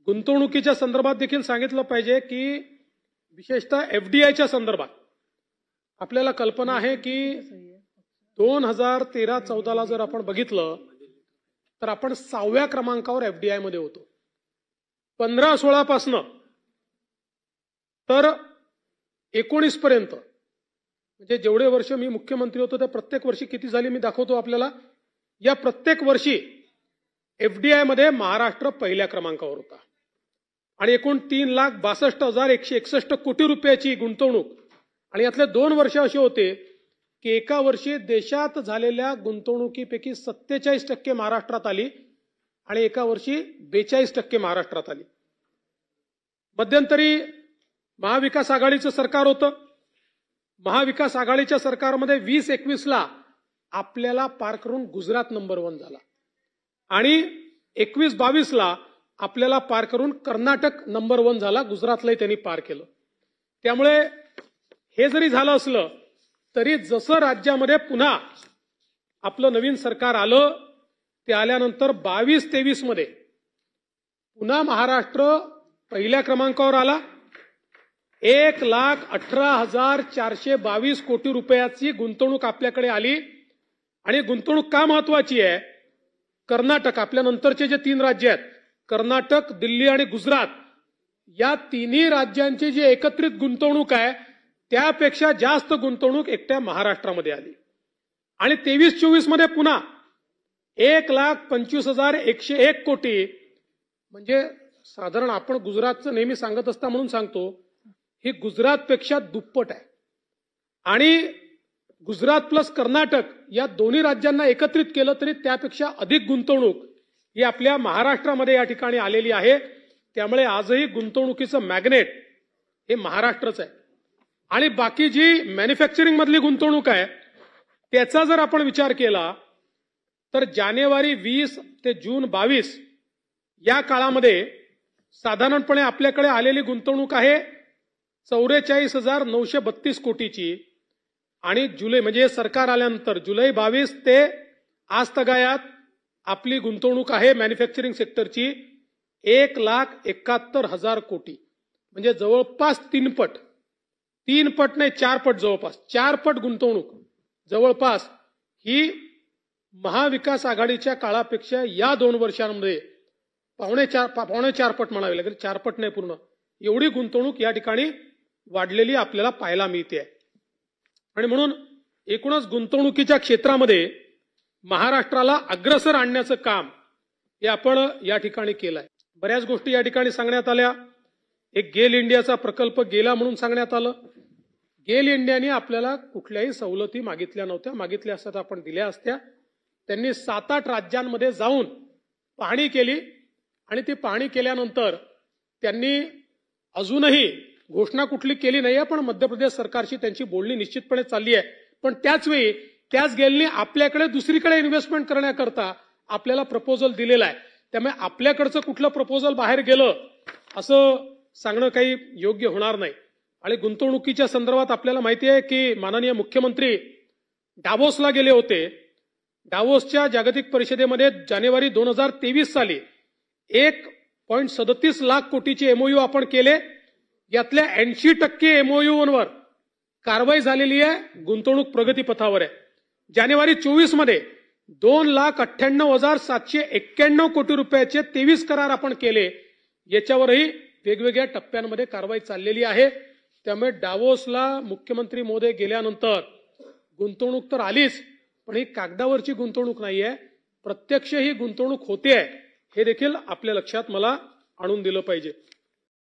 गुंतवणुकीच्या संदर्भात देखील सांगितलं पाहिजे की विशेषतः एफडीआयच्या संदर्भात आपल्याला कल्पना आहे की 2013-14 जर आपण बघितलं तर आपण 6व्या क्रमांकावर एफडीआय मध्ये होतो. 15-16 पासून तर 19 पर्यंत म्हणजे जेवढे वर्ष मी मुख्यमंत्री होतो त्या प्रत्येक वर्षी किती झाली मी दाखवतो आपल्याला. या प्रत्येक वर्षी एफडीआय मध्ये महाराष्ट्र पहिल्या क्रमांकावर होता आणि एकूण 3,62,161 कोटी रुपयाची गुंतवणूक. आणि यातले 2 वर्ष असे होते की एका वर्षी देशात झालेल्या गुंतवणुकीपैकी 47% महाराष्ट्रात आली आणि एका वर्षी 42% महाराष्ट्रात आली. मध्यंतरी महाविकास आघाडीचं सरकार होतं. महाविकास आघाडीच्या सरकारमध्ये 20-21 आपल्याला पार करून गुजरात नंबर 1 झाला आणि 21-22 आपल्याला पार करून कर्नाटक नंबर 1 झाला. गुजरातलाही त्यांनी पार केलं. त्यामुळे हे जरी झालं असलं तरी जसं राज्यामध्ये पुन्हा आपलं नवीन सरकार आलं ते आल्यानंतर 22-23 मध्ये पुन्हा महाराष्ट्र पहिल्या क्रमांकावर आला. 1,18,422 कोटी रुपयाची गुंतवणूक आपल्याकडे आली. आणि गुंतवणूक का महत्वाची आहे? कर्नाटक आपल्या नंतरचे जे 3 राज्य आहेत कर्नाटक, दिल्ली आणि गुजरात या तिन्ही राज्यांची जी एकत्रित गुंतवणूक आहे त्यापेक्षा जास्त गुंतवणूक एकट्या महाराष्ट्रामध्ये आली. आणि 23-24 मध्ये पुन्हा 1,25,101 कोटी म्हणजे साधारण आपण गुजरातचं नेहमी सांगत असता म्हणून सांगतो ही गुजरातपेक्षा दुप्पट आहे. आणि गुजरात प्लस कर्नाटक या दोन्ही राज्यांना एकत्रित केलं तरी त्यापेक्षा अधिक गुंतवणूक ही आपल्या महाराष्ट्रामध्ये या ठिकाणी आलेली आहे. त्यामुळे आजही गुंतवणुकीचं मॅग्नेट हे महाराष्ट्रच आहे. आणि बाकी जी मॅन्युफॅक्चरिंग मधली गुंतवणूक आहे त्याचा जर आपण विचार केला तर जानेवारी 20 ते जून 22 या काळामध्ये साधारणपणे आपल्याकडे आलेली गुंतवणूक आहे 44,932 कोटीची. आणि जुलै म्हणजे सरकार आल्यानंतर जुलै 22 ते आज तगायात आपली गुंतवणूक आहे मॅन्युफॅक्चरिंग सेक्टरची 1,71,000 कोटी म्हणजे जवळपास 3 पट नाही 4 पट जवळपास 4 पट गुंतवणूक जवळपास ही महाविकास आघाडीच्या काळापेक्षा या 2 वर्षांमध्ये पावणे 4 पट म्हणावे लागेल 4 पट नाही पूर्ण एवढी गुंतवणूक या ठिकाणी वाढलेली आपल्याला पाहायला मिळते आहे. आणि म्हणून एकूणच गुंतवणुकीच्या क्षेत्रामध्ये महाराष्ट्राला अग्रेसर आणण्याचं काम हे आपण या ठिकाणी केलं आहे. बऱ्याच गोष्टी या ठिकाणी सांगण्यात आल्या. एक गेल इंडियाचा प्रकल्प गेला म्हणून सांगण्यात आलं. गेल इंडियाने आपल्याला कुठल्याही सवलती मागितल्या नव्हत्या. मागितल्या असत्या तर आपण दिल्या असत्या. त्यांनी 7-8 राज्यांमध्ये जाऊन पाहणी केली आणि ती पाहणी केल्यानंतर त्यांनी अजूनही घोषणा कुठली केली नाहीये पण मध्य प्रदेश सरकारशी त्यांची बोलणी निश्चितपणे चालली आहे. पण त्याचवेळी त्याच गेलने आपल्याकडे दुसरीकडे इन्व्हेस्टमेंट करण्याकरता आपल्याला प्रपोजल दिलेला आहे. त्यामुळे आपल्याकडचं कुठलं प्रपोजल बाहेर गेलं असं सांगणं काही योग्य होणार नाही. आणि गुंतवणुकीच्या संदर्भात आपल्याला माहिती आहे की माननीय मुख्यमंत्री डावोसला गेले होते. डावोसच्या जागतिक परिषदेमध्ये जानेवारी 2023 साली 1.37 लाख कोटीचे एमओयू आपण केले. यातल्या 80% एमओयूवर कारवाई झालेली आहे. गुंतवणूक प्रगतीपथावर आहे. जानेवारी 24 मध्ये 2,98,791 कोटी रुपयाचे 23 करार आपण केले. याच्यावरही वेगवेगळ्या टप्प्यांमध्ये कारवाई चाललेली आहे. त्यामुळे डावोसला मुख्यमंत्री महोदय गेल्यानंतर गुंतवणूक तर आलीच पण ही कागदावरची गुंतवणूक नाहीये प्रत्यक्ष ही गुंतवणूक होते आहे हे देखील आपल्या लक्षात मला आणून दिलं पाहिजे.